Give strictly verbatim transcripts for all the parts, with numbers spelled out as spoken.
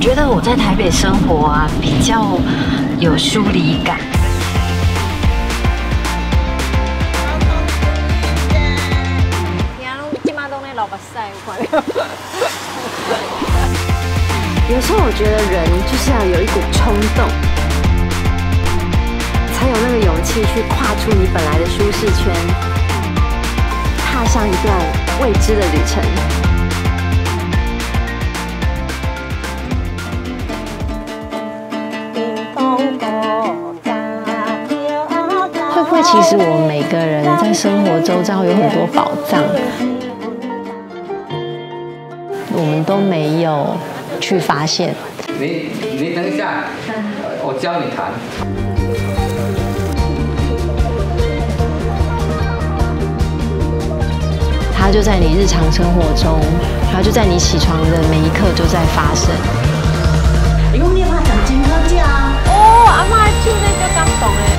觉得我在台北生活啊，比较有疏离感。有时候我觉得人就是要有一股冲动，才有那个勇气去跨出你本来的舒适圈，踏上一段未知的旅程。会不会其实我们每个人在生活周遭有很多宝藏，我们都没有去发现。 你你等一下，我教你弹。 它就在你日常生活中，它就在你起床的每一刻就在发生。 你讲你拍奖金好食啊？ 哦，阿嬷唱得就感动诶。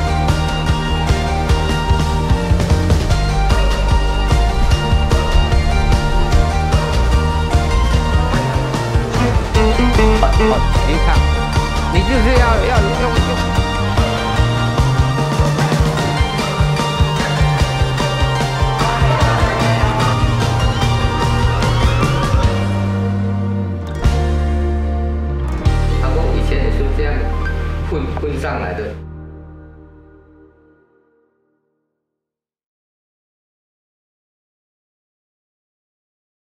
你看，你就是要要用用。他说以前也是这样混混上来的。